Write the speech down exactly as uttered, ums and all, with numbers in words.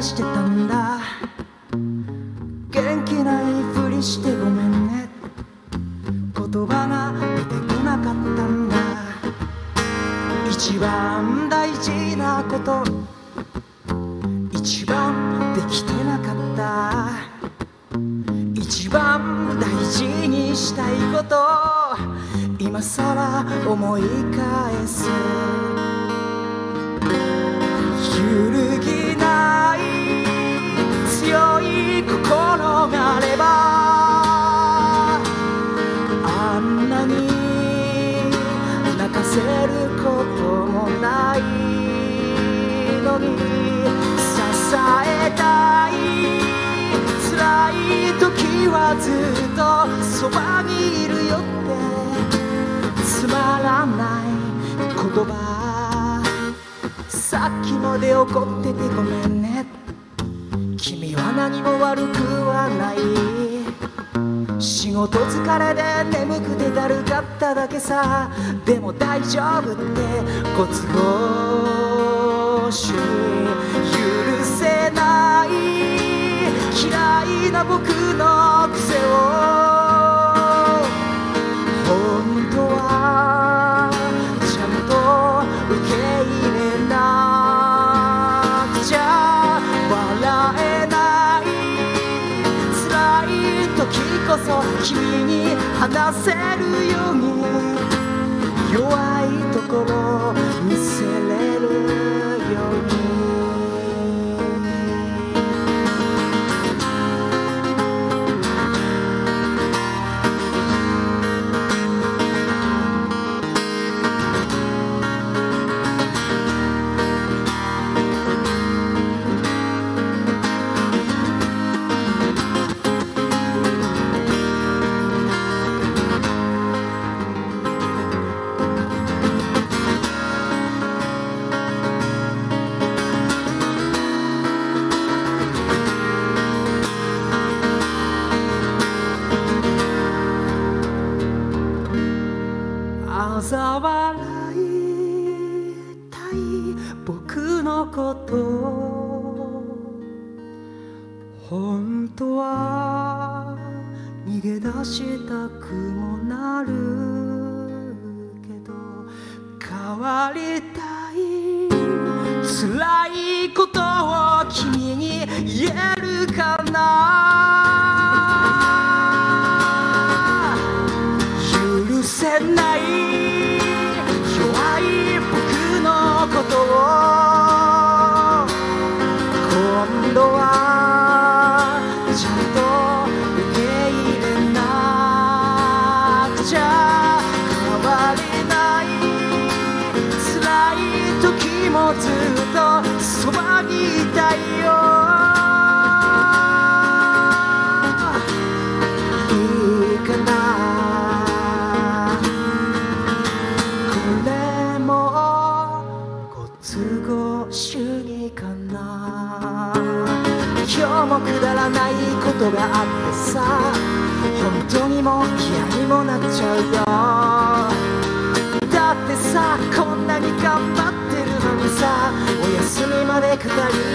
してたんだ。元気ないふりしてごめんね。言葉が出てこなかったんだ。一番大事なこと、一番できてなかった。一番大事にしたいこと、今さら思い返す。揺るぎない強い心があれば、あんなに泣かせることもないのに、支えたい辛い時はずっとそばにいるよってつまらない言葉。さっきまで怒っててごめんね。君は何も悪くはない。仕事疲れで眠くてだるかっただけさ。でも大丈夫ってご都合主義許せない嫌いな僕の癖を本当はちゃんと受け入れなくちゃ。笑えない辛い時こそ君に話せるように、弱いところを見せれるように。嘲笑いたい僕のことを、本当は逃げ出したくもなるけど、変わりたい辛いことを君に言えるかな。許せない弱い僕のことを、今度はちゃんと受け入れなくちゃ。変わりない辛い時もずっとそばにいたいよ。いいかな、主義かな。今日もくだらないことがあってさ、本当にもう嫌にもなっちゃうよ。だってさこんなに頑張ってるのにさ、お休みまで語り